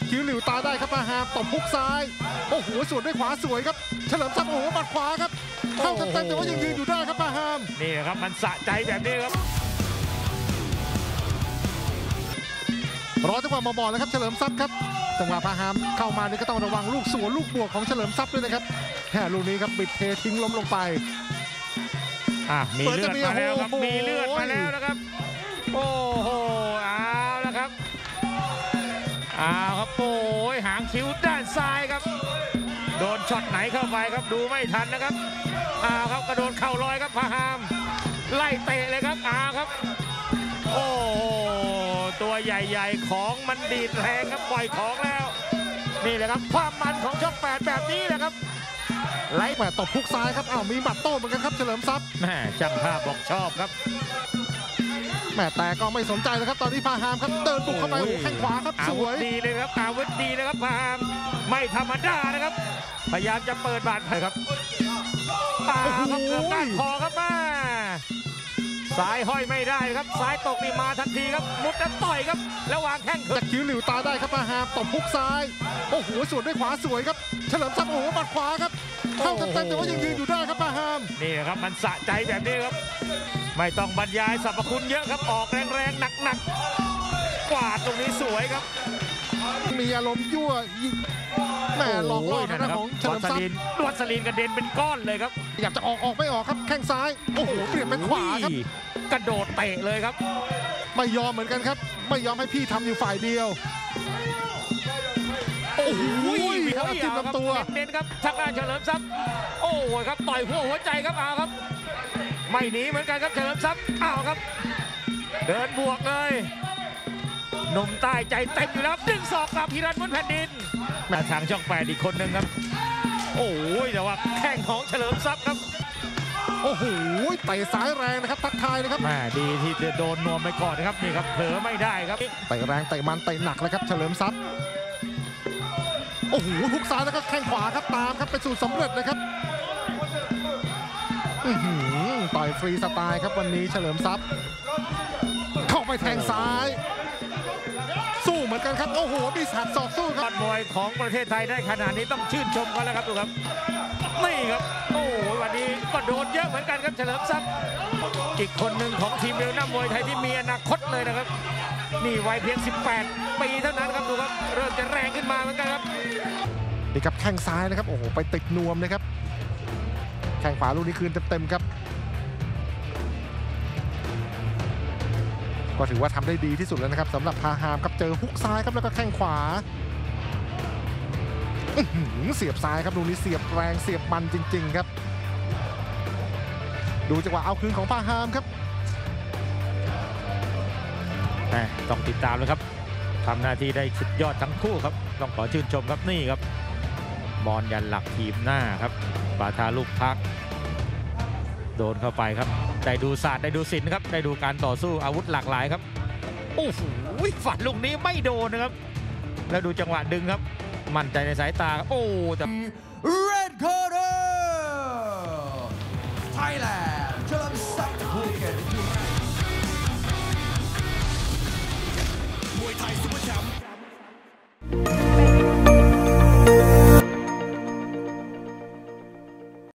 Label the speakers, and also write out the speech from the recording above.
Speaker 1: คิ้วหลิวตาได้ครับพาหามตบฮุกซ้ายโอ้โหสวนด้วยขวาสวยครับเฉลิมทรัพย์โอ้โหบัดขวาครับเข้าเต็มๆแต่ว่ายังยืนอยู่ได้ครับพาหาม
Speaker 2: นี่ครับมันสะใจแบบนี้ครับ
Speaker 1: รอจังหวะมองๆแล้วครับเฉลิมทรัพย์ครับจังหวะพาหามเข้ามานี่ก็ต้องระวังลูกสวนลูกบวกของเฉลิมทรัพย์ด้วยนะครับแค่ลูกนี้ครับบิดเททิ้งล้มลงไป
Speaker 2: มีเลือดมาแล้วครับมีเลือดมาแล้วนะครับโอ้โหเอาละครับเอาครับโอ้ยหางคิ้วด้านซ้ายครับโดนช็อตไหนเข้าไปครับดูไม่ทันนะครับเอาครับกระโดดเข่าลอยครับพาหามไล่เตะเลยครับเอาครับโอ้ตัวใหญ่ๆของมันดีดแรงครับปล่อยของแล้วนี่แหละครับความมันของช่อง8แบบนี้แหละครับ
Speaker 1: ไล่แหวตบฮุกซ้ายครับมีบัตรโต้เหมือนกันครับเฉลิมทรัพย์
Speaker 2: แม่ช่างภาพบอกชอบครับ
Speaker 1: แม่แต่ก็ไม่สนใจเลยครับตอนนี้พาหามครับเดินบุกเข้าไปแข้งขวาครับสวย
Speaker 2: ดีเลยครับอาวุธดีนะครับพาหามไม่ธรรมดานะครับพยายามจะเปิดบาดแผลครับครับเกือบก้านคอครับมาซ้ายห้อยไม่ได้ครับซ้ายตกนี่มาทันทีครับมุดแล้วต่อยครับแล้ววางแข้ง
Speaker 1: จากคิ้วหลิวตาได้ครับพาหามตบฮุกซ้ายโอ้โหสวนด้วยขวาสวยครับเฉลิมทรัพย์โอ้โหบัดขวาครับเข้าเต็มๆแต่ว่ายังยืนอยู่ได้ครับพาหาม
Speaker 2: นี่ครับมันสะใจแบบนี้ครับไม่ต้องบรรยายสรรพคุณเยอะครับออกแรงๆหนักๆกวาดตรงนี้สวยครับ
Speaker 1: มีอารมณ์ยั่วแม่หลอกล่อนะของเฉลิมทรัพย์
Speaker 2: วัสลีนกระเด็นเป็นก้อนเลยครับ
Speaker 1: อยากจะออกไม่ออกครับแข้งซ้ายโอ้โหเปลี่ยนเป็นขวาครับ
Speaker 2: กระโดดเตะเลยครับ
Speaker 1: ไม่ยอมเหมือนกันครับไม่ยอมให้พี่ทำอยู่ฝ่ายเดียวโอ้โหจิ้มลำตัว
Speaker 2: เน้นครับทางด้านเฉลิมทรัพย์โอ้ยครับต่อยหัวใจครับเอาครับไม่หนีเหมือนกันครับเฉลิมทรัพย์เอาครับเดินบวกเลยหนุ่มใต้ใจเต็มอยู่แล้วดึงศอกกลับพิรันบนแผ่นดินแม่ทางช่อง8อีกคนหนึ่งครับโอ้ยแต่ว่าแข้งของเฉลิมทรัพย์ครับ
Speaker 1: โอ้โหเตะซ้ายแรงนะครับทักทายนะครับ
Speaker 2: ดีที่โดนนวมไปก่อนนะครับนี่ครับเผลอไม่ได้ครับ
Speaker 1: เตะแรงเตะมันเตะหนักเลยครับเฉลิมทรัพย์โอ้โหฮุกซ้ายแล้วก็แข้งขวาครับตามครับเป็นสูตรสำเร็จนะครับต่อยฟรีสไตล์ครับวันนี้เฉลิมทรัพย์เข้าไปแทงซ้ายสู้เหมือนกันครับโอ้โหมีหักศอกสู้ครับ
Speaker 2: มวยของประเทศไทยได้ขนาดนี้ต้องชื่นชมกันแล้วครับดูครับนี่ครับโอ้โหวันนี้ก็โดนเยอะเหมือนกันครับเฉลิมทรัพย์อีกคนหนึ่งของทีมเรือน้ำมวยไทยที่มีอนาคตเลยนะครับนี่วัยเพียง18 ปีเท่านั้นครับดูครับเริ่มจะแรงขึ้นมาเหมือนกันครับ
Speaker 1: นี่ครับแข้งซ้ายนะครับโอ้โหไปติดนวมนะครับแข้งขวาลูกนี้คืนเต็มๆครับก็ถือว่าทำได้ดีที่สุดแล้วนะครับสำหรับพาหามครับเจอฮุกซ้ายครับแล้วก็แข้งขวาเสียบซ้ายครับลูกนี้เสียบแรงเสียบมันจริงๆครับดูจังหวะเอาคืนของพาหามครับ
Speaker 2: ต้องติดตามเลยครับทำหน้าที่ได้สุดยอดทั้งคู่ครับต้องขอชื่นชมครับนี่ครับบอลยันหลักทีมหน้าครับบาทาลูกพักโดนเข้าไปครับได้ดูศาสตร์ได้ดูศิลป์ครับได้ดูการต่อสู้อาวุธหลากหลายครับโอ้โหฝันลูกนี้ไม่โดนนะครับแล้วดูจังหวะดึงครับมั่นใจในสายตาโอ้แต่
Speaker 3: Red Corner Thailand เฉลิมทรัพย์ภูเก็ตมวยไทยซุปเปอร์แชมป์